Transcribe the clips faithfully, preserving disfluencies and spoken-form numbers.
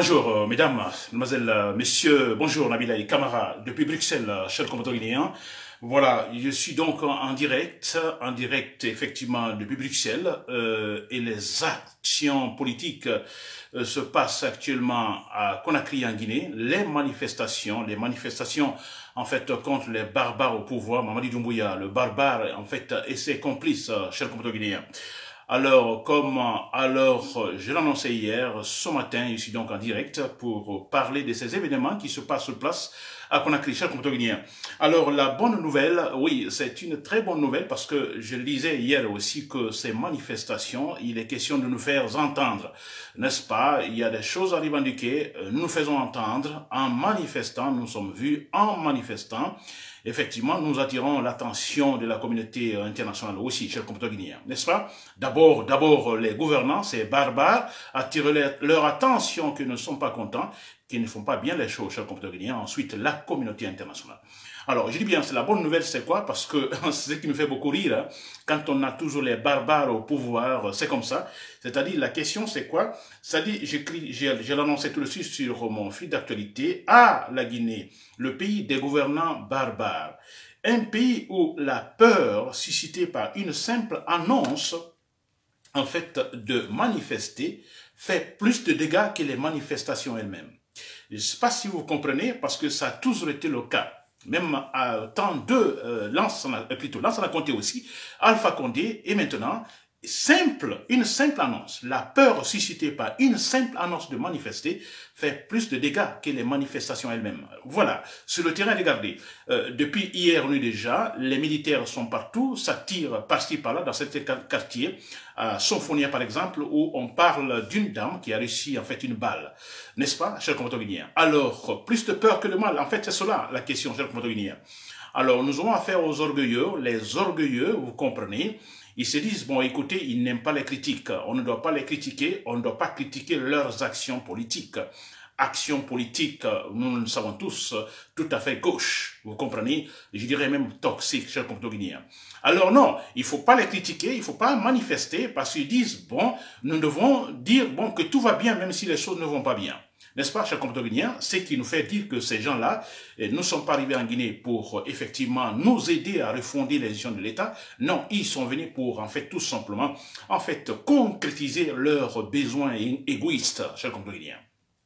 Bonjour, euh, mesdames, mademoiselles, euh, messieurs, bonjour Nabila et Camara, depuis Bruxelles, euh, chers compatriotes guinéens. Voilà, je suis donc en, en direct, en direct effectivement depuis Bruxelles, euh, et les actions politiques euh, se passent actuellement à Conakry en Guinée. Les manifestations, les manifestations en fait contre les barbares au pouvoir, Mamadi Doumbouya, le barbare en fait et ses complices, euh, chers compatriotes guinéens. Alors, comme alors je l'annonçais hier, ce matin, je suis donc en direct pour parler de ces événements qui se passent sur place à Conakry, chers compatriotes guinéens. Alors, la bonne nouvelle, oui, c'est une très bonne nouvelle parce que je disais hier aussi que ces manifestations, il est question de nous faire entendre, n'est-ce pas? Il y a des choses à revendiquer, nous nous faisons entendre en manifestant, nous sommes vus en manifestant. Effectivement, nous attirons l'attention de la communauté internationale aussi, chers compatriotes guinéens, n'est-ce pas? D'abord, d'abord, les gouvernants, ces barbares, attirent leur attention qu'ils ne sont pas contents, qu'ils ne font pas bien les choses, chers compatriotes guinéens. Ensuite, la communauté internationale. Alors, je dis bien, c'est la bonne nouvelle, c'est quoi? Parce que c'est ce qui me fait beaucoup rire, hein, quand on a toujours les barbares au pouvoir, c'est comme ça. C'est-à-dire, la question, c'est quoi? C'est-à-dire, j'écris, j'ai l'annoncé tout de suite sur mon fil d'actualité, à la Guinée, le pays des gouvernants barbares. Un pays où la peur suscitée par une simple annonce, en fait, de manifester, fait plus de dégâts que les manifestations elles-mêmes. Je ne sais pas si vous comprenez, parce que ça a toujours été le cas. Même à temps de euh, Lance, plutôt Lance a compté aussi, Alpha Condé, et maintenant, simple, une simple annonce, la peur suscitée par une simple annonce de manifester fait plus de dégâts que les manifestations elles-mêmes. Voilà, sur le terrain, regardez, euh, depuis hier nuit déjà, les militaires sont partout, ça tire par-ci par-là dans certains quartiers, à Sonfonia par exemple, où on parle d'une dame qui a réussi en fait une balle, n'est-ce pas, chers compatriotes guinéens? Alors, plus de peur que de mal, en fait c'est cela la question, chers compatriotes guinéens. Alors, nous avons affaire aux orgueilleux, les orgueilleux, vous comprenez, ils se disent, bon, écoutez, ils n'aiment pas les critiques. On ne doit pas les critiquer, on ne doit pas critiquer leurs actions politiques. Actions politiques, nous le savons tous, tout à fait gauche, vous comprenez, je dirais même toxiques, chers compatriotes guinéens. Alors non, il ne faut pas les critiquer, il ne faut pas manifester, parce qu'ils disent, bon, nous devons dire, bon, que tout va bien, même si les choses ne vont pas bien. N'est-ce pas, chers compatriotes guinéens? Ce qui nous fait dire que ces gens-là ne sont pas arrivés en Guinée pour effectivement nous aider à refonder les institutions de l'État. Non, ils sont venus pour, en fait, tout simplement, en fait, concrétiser leurs besoins égoïstes, chers compatriotes guinéens.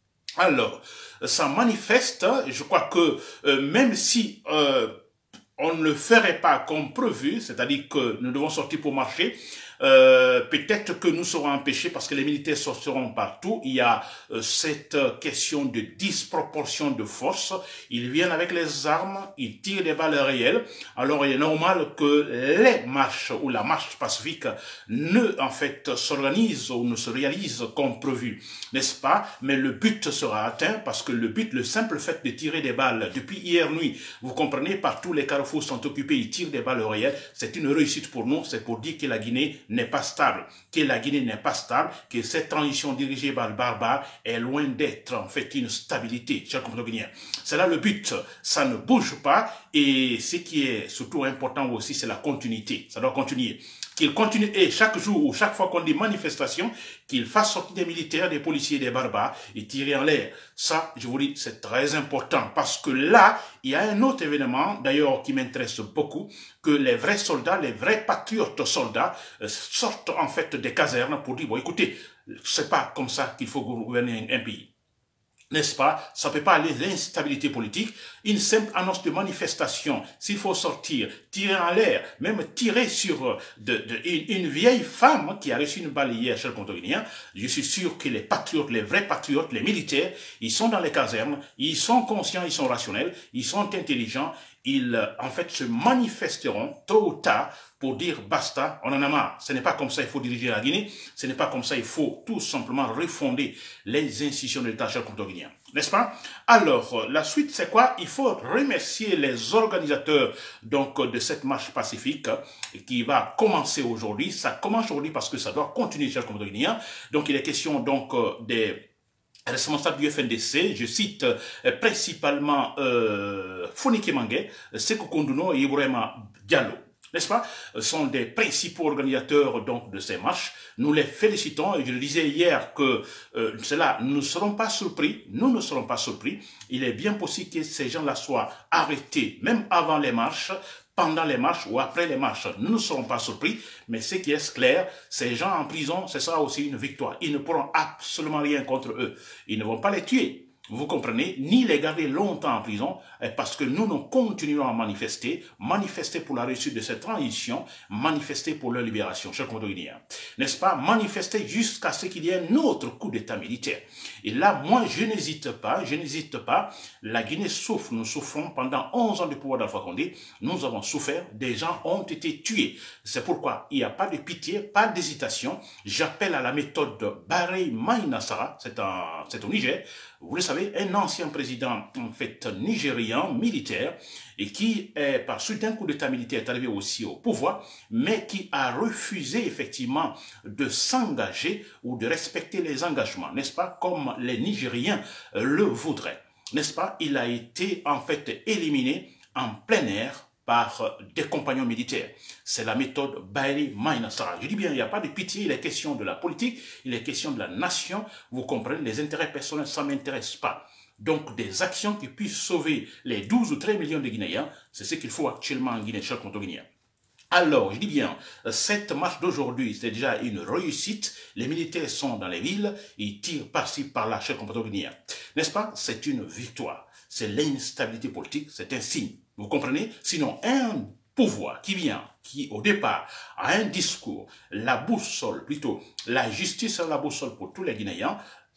Alors, ça manifeste, je crois que euh, même si euh, on ne le ferait pas comme prévu, c'est-à-dire que nous devons sortir pour marcher, Euh, peut-être que nous serons empêchés parce que les militaires sortiront partout. Il y a euh, cette question de disproportion de force. Ils viennent avec les armes, ils tirent des balles réelles. Alors il est normal que les marches ou la marche pacifique ne, en fait, s'organise ou ne se réalise comme prévu, n'est-ce pas? Mais le but sera atteint parce que le but, le simple fait de tirer des balles depuis hier nuit, vous comprenez, partout les carrefours sont occupés, ils tirent des balles réelles. C'est une réussite pour nous, c'est pour dire que la Guinée n'est pas stable, que la Guinée n'est pas stable, que cette transition dirigée par le barbare est loin d'être en fait une stabilité, chers compatriotes guinéens. C'est là le but, ça ne bouge pas et ce qui est surtout important aussi, c'est la continuité, ça doit continuer. Qu'il continue et chaque jour ou chaque fois qu'on dit manifestation, qu'il fasse sortir des militaires, des policiers, des barbares et tirer en l'air. Ça, je vous dis, c'est très important parce que là, il y a un autre événement, d'ailleurs, qui m'intéresse beaucoup, que les vrais soldats, les vrais patriotes soldats euh, sortent en fait des casernes pour dire, bon, écoutez, c'est pas comme ça qu'il faut gouverner un, un pays. N'est-ce pas? Ça ne peut pas aller l'instabilité politique. Une simple annonce de manifestation, s'il faut sortir, tirer en l'air, même tirer sur de, de, une, une vieille femme qui a reçu une balle hier chez le compatriote guinéen, je suis sûr que les patriotes, les vrais patriotes, les militaires, ils sont dans les casernes, ils sont conscients, ils sont rationnels, ils sont intelligents, ils en fait se manifesteront tôt ou tard pour dire basta, on en a marre. Ce n'est pas comme ça il faut diriger la Guinée, ce n'est pas comme ça il faut tout simplement refonder les institutions de l'État chez le compatriote guinéen. N'est-ce pas? Alors, la suite, c'est quoi? Il faut remercier les organisateurs donc de cette marche pacifique qui va commencer aujourd'hui. Ça commence aujourd'hui parce que ça doit continuer chez le compatriote guinéen. Donc, il est question donc des responsable du F N D C, je cite euh, principalement euh, Fonike Mangue, Sekou Konduno et Ibrahima Diallo. n'est-ce pas, sont des principaux organisateurs donc de ces marches. Nous les félicitons et je le disais hier que euh, cela, nous ne serons pas surpris, nous ne serons pas surpris. Il est bien possible que ces gens-là soient arrêtés même avant les marches, pendant les marches ou après les marches. Nous ne serons pas surpris, mais ce qui est clair, ces gens en prison, ce sera aussi une victoire. Ils ne pourront absolument rien contre eux. Ils ne vont pas les tuer. Vous comprenez, ni les garder longtemps en prison, parce que nous, nous continuerons à manifester, manifester pour la réussite de cette transition, manifester pour leur libération, chers compatriotes, n'est-ce pas, manifester jusqu'à ce qu'il y ait un autre coup d'État militaire. Et là, moi, je n'hésite pas, je n'hésite pas, la Guinée souffre, nous souffrons pendant onze ans de pouvoir d'Alpha Condé, nous avons souffert, des gens ont été tués. C'est pourquoi il n'y a pas de pitié, pas d'hésitation. J'appelle à la méthode de Barry Maïnassara, c'est au Niger. Vous le savez, un ancien président, en fait, nigérian, militaire, et qui, est, par suite d'un coup d'État militaire, est arrivé aussi au pouvoir, mais qui a refusé, effectivement, de s'engager ou de respecter les engagements, n'est-ce pas, comme les Nigériens le voudraient, n'est-ce pas. Il a été, en fait, éliminé en plein air par des compagnons militaires. C'est la méthode Barry Maïnassara. Je dis bien, il n'y a pas de pitié, il est question de la politique, il est question de la nation. Vous comprenez, les intérêts personnels, ça ne m'intéresse pas. Donc, des actions qui puissent sauver les douze ou treize millions de Guinéens, c'est ce qu'il faut actuellement en Guinée, chers compatriotes. Alors, je dis bien, cette marche d'aujourd'hui, c'est déjà une réussite. Les militaires sont dans les villes, ils tirent par-ci, par-là, chers compatriotes guinéens. N'est-ce pas? C'est une victoire. C'est l'instabilité politique, c'est un signe. Vous comprenez? Sinon, un pouvoir qui vient, qui au départ a un discours, la boussole, plutôt, la justice est la boussole pour tous les Guinéens,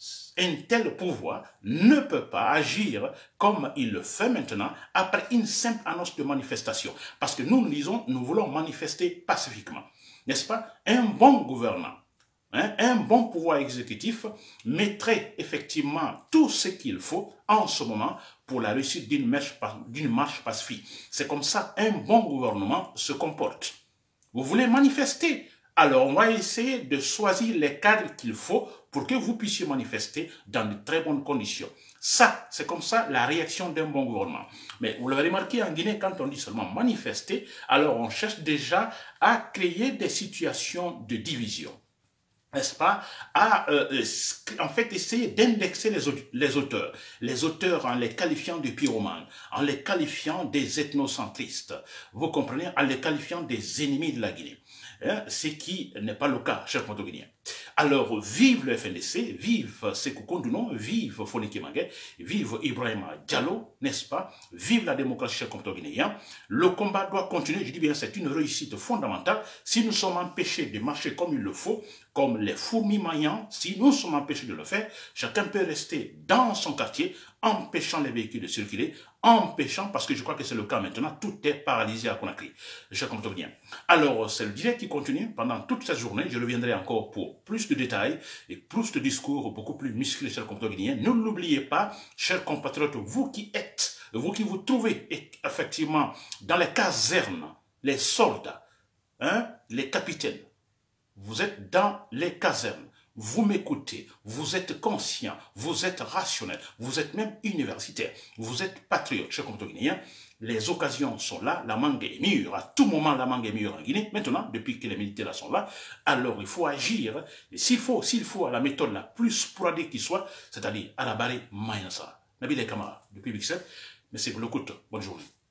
un tel pouvoir ne peut pas agir comme il le fait maintenant après une simple annonce de manifestation. Parce que nous, nous disons, nous voulons manifester pacifiquement. N'est-ce pas? Un bon gouvernant, hein, un bon pouvoir exécutif mettrait effectivement tout ce qu'il faut en ce moment pour la réussite d'une marche, d'une marche pacifique. C'est comme ça un bon gouvernement se comporte. Vous voulez manifester? Alors, on va essayer de choisir les cadres qu'il faut pour que vous puissiez manifester dans de très bonnes conditions. Ça, c'est comme ça la réaction d'un bon gouvernement. Mais vous l'avez remarqué en Guinée, quand on dit seulement manifester, alors on cherche déjà à créer des situations de division, n'est-ce pas, à euh, en fait essayer d'indexer les, les auteurs, les auteurs en les qualifiant de pyromanes, en les qualifiant des ethnocentristes, vous comprenez, en les qualifiant des ennemis de la Guinée. Hein, ce qui n'est pas le cas, chers Guinéens. Alors, vive le F N D C, vive Sékou Kondounon, vive Fonike Mangué, vive Ibrahima Diallo, n'est-ce pas? Vive la démocratie, chers Guinéens. Le combat doit continuer, je dis bien, c'est une réussite fondamentale. Si nous sommes empêchés de marcher comme il le faut, comme les fourmis maillants, si nous sommes empêchés de le faire, chacun peut rester dans son quartier, empêchant les véhicules de circuler, empêchant, parce que je crois que c'est le cas maintenant, tout est paralysé à Conakry. Chers Guinéens. Alors, c'est le direct qui continue pendant toute cette journée. Je reviendrai encore pour plus de détails et plus de discours beaucoup plus musclés, chers Guinéens. Ne l'oubliez pas, chers compatriotes, vous qui êtes, vous qui vous trouvez effectivement dans les casernes, les soldats, hein, les capitaines, vous êtes dans les casernes, vous m'écoutez, vous êtes conscient, vous êtes rationnel, vous êtes même universitaire, vous êtes patriote, chers Guinéens. Les occasions sont là, la mangue est mûre, à tout moment la mangue est mûre en Guinée. Maintenant, depuis que les militaires là sont là, alors il faut agir, s'il faut, s'il faut, à la méthode la plus sporadique qui soit, c'est-à-dire à la Barry Maïnassara. Nabil Kamara, depuis Bruxelles, merci pour l'écoute, bonne journée.